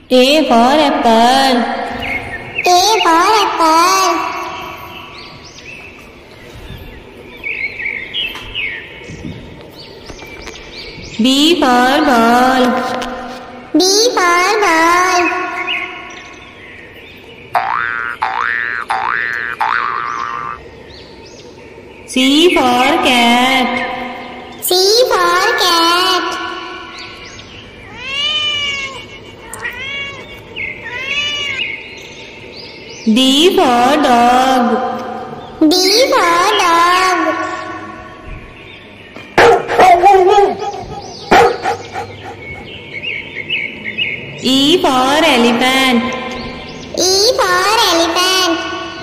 A for apple. A for apple. B for ball. B for ball. C for cat. C for cat. D for dog. D for dog. E for elephant. E for elephant.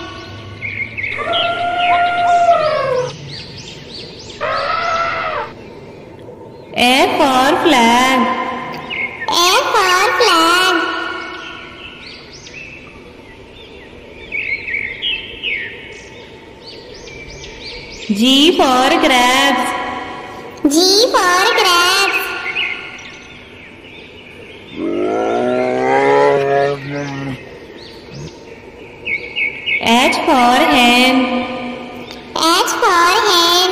F for flag. F for flag. G for grapes. G for grapes. H for hen. H for hen.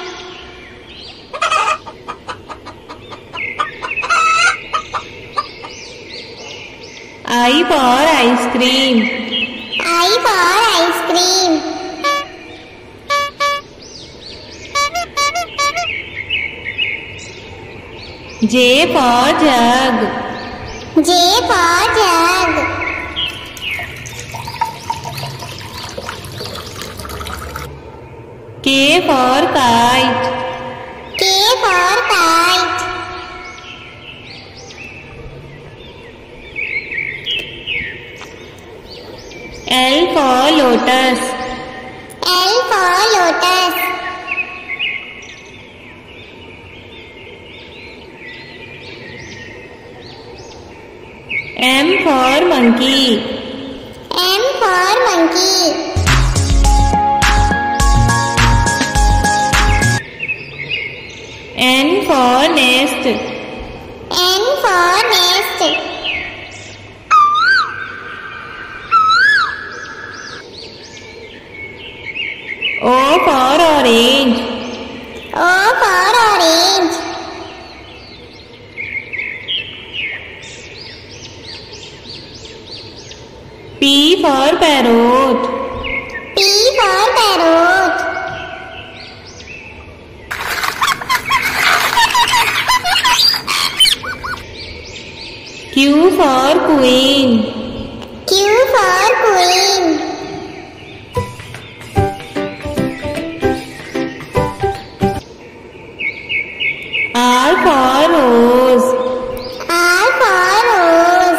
I for ice cream. I for ice cream. J for jug. J for jug. K for kite. K for kite. L for lotus. L for lotus. M for monkey. M for monkey. N for nest. N for nest. O for orange. O for orange. P for parrot. P for parrot. Q for queen. Q for queen. R for rose. R for rose.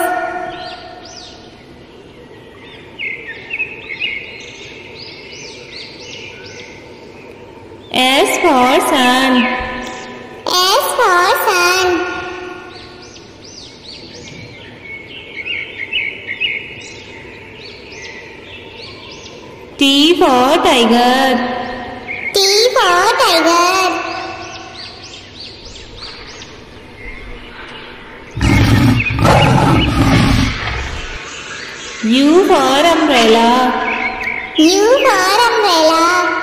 S for sun. S for sun. T for tiger. T for tiger. U for umbrella. U for umbrella.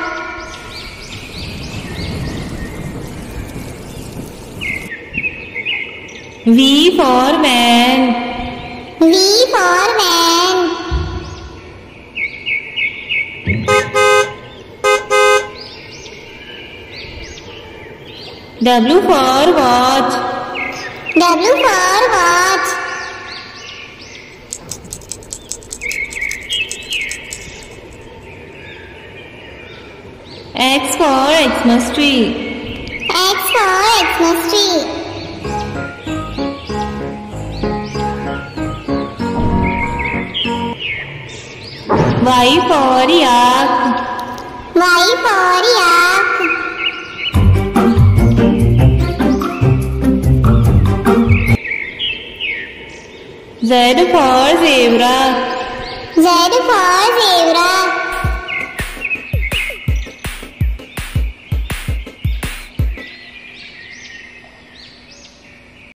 V for van. V for van. W for watch. W for watch. X for Xmas tree. X for Xmas tree. Y for yak. Y for yak. Z for zebra. Z for zebra.